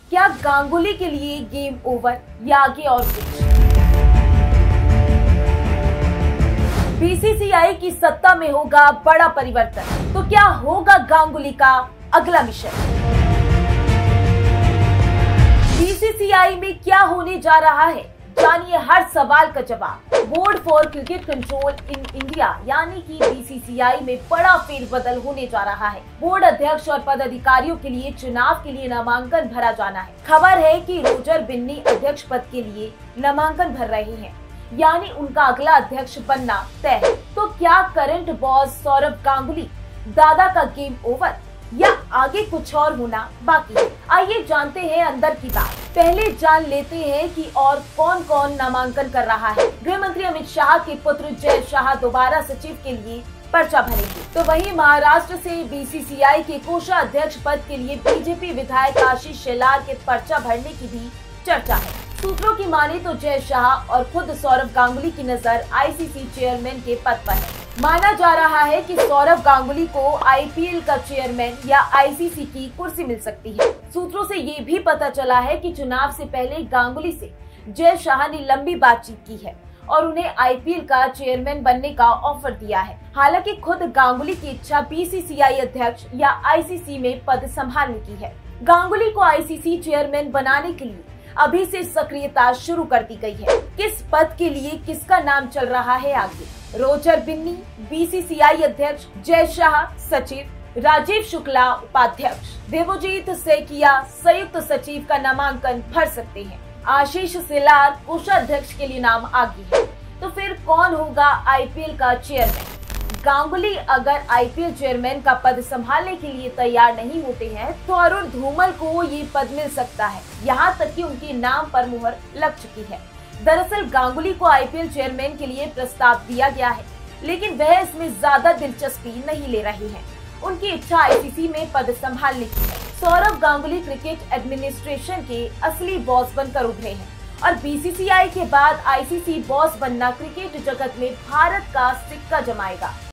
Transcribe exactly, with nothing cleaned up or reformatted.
क्या गांगुली के लिए गेम ओवर या आगे और कुछ? बीसीसीआई की सत्ता में होगा बड़ा परिवर्तन, तो क्या होगा गांगुली का अगला मिशन? बीसीसीआई में क्या होने जा रहा है, जानिए हर सवाल का जवाब। Board for Cricket Control in India यानी कि बीसीसीआई में बड़ा फेरबदल होने जा रहा है। बोर्ड अध्यक्ष और पदाधिकारियों के लिए चुनाव के लिए नामांकन भरा जाना है। खबर है कि रोजर बिन्नी अध्यक्ष पद के लिए नामांकन भर रहे हैं, यानी उनका अगला अध्यक्ष बनना तय है। तो क्या करंट बॉस सौरव गांगुली दादा का गेम ओवर या आगे कुछ और होना बाकी है? आइए जानते हैं अंदर की बात। पहले जान लेते हैं कि और कौन कौन नामांकन कर रहा है। गृह मंत्री अमित शाह के पुत्र जय शाह दोबारा सचिव के लिए पर्चा भरेंगे, तो वहीं महाराष्ट्र से बीसीसीआई के कोषाध्यक्ष पद के लिए बीजेपी विधायक आशीष शेलार के पर्चा भरने की भी चर्चा है। सूत्रों की माने तो जय शाह और खुद सौरव गांगुली की नजर आईसीसी चेयरमैन के पद पर है। माना जा रहा है कि सौरव गांगुली को आईपीएल का चेयरमैन या आईसीसी की कुर्सी मिल सकती है। सूत्रों से ये भी पता चला है कि चुनाव से पहले गांगुली से जय शाह ने लंबी बातचीत की है और उन्हें आईपीएल का चेयरमैन बनने का ऑफर दिया है। हालांकि खुद गांगुली की इच्छा बीसीसीआई अध्यक्ष या आईसीसी में पद संभालने की है। गांगुली को आईसीसी चेयरमैन बनाने के लिए अभी से सक्रियता शुरू कर दी गई है। किस पद के लिए किसका नाम चल रहा है आगे? रोजर बिन्नी बीसीसीआई अध्यक्ष, जय शाह सचिव, राजीव शुक्ला उपाध्यक्ष, देवोजीत सेकिया संयुक्त सचिव का नामांकन भर सकते हैं। आशीष शेलार कोषाध्यक्ष के लिए नाम आगे है। तो फिर कौन होगा आईपीएल का चेयरमैन? गांगुली अगर आईपीएल चेयरमैन का पद संभालने के लिए तैयार नहीं होते हैं तो अरुण धूमल को ये पद मिल सकता है। यहाँ तक कि उनके नाम पर मुहर लग चुकी है। दरअसल गांगुली को आईपीएल चेयरमैन के लिए प्रस्ताव दिया गया है, लेकिन वह इसमें ज्यादा दिलचस्पी नहीं ले रहे हैं। उनकी इच्छा आईसीसी में पद संभालने की है। सौरव गांगुली क्रिकेट एडमिनिस्ट्रेशन के असली बॉस बनकर उभरे हैं और बीसीसीआई के बाद आईसीसी बॉस बनना क्रिकेट जगत में भारत का सिक्का जमाएगा।